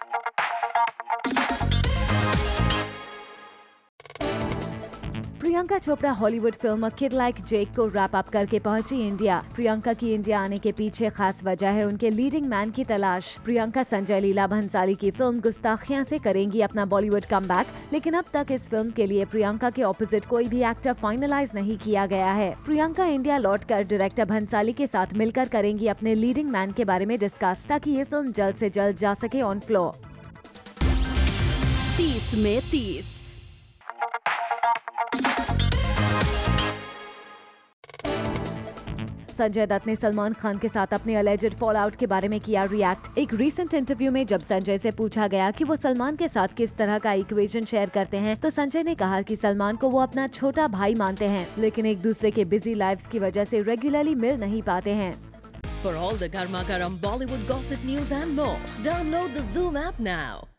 Priyanka Chopra Hollywood film kid like Jake को wrap up करके पहुंची इंडिया। प्रियंका की इंडिया आने के पीछे खास वजह है उनके लीडिंग मैन की तलाश। प्रियंका संजय लीला भंसाली की फिल्म गुस्ताखियां से करेंगी अपना बॉलीवुड कमबैक, लेकिन अब तक इस फिल्म के लिए प्रियंका के ऑपोजिट कोई भी एक्टर फाइनलाइज नहीं किया गया है। प्रियंका इंडिया लौटकर डायरेक्टर भंसाली के साथ मिलकर करेंगी अपने लीडिंग मैन के बारे में डिस्कस, ताकि ये फिल्म जल्द से जल्द जा सके ऑन फ्लोर। 30 में 30। संजय दत्त ने सलमान खान के साथ अपने अलेजेड फॉल आउट के बारे में किया रिएक्ट। एक रीसेंट इंटरव्यू में जब संजय से पूछा गया कि वो सलमान के साथ किस तरह का इक्वेशन शेयर करते हैं, तो संजय ने कहा कि सलमान को वो अपना छोटा भाई मानते हैं, लेकिन एक दूसरे के बिजी लाइव्स की वजह से रेगुलरली मिल नहीं पाते हैं। For all the Garma Garam Bollywood gossip news and more, download the Zoom app now.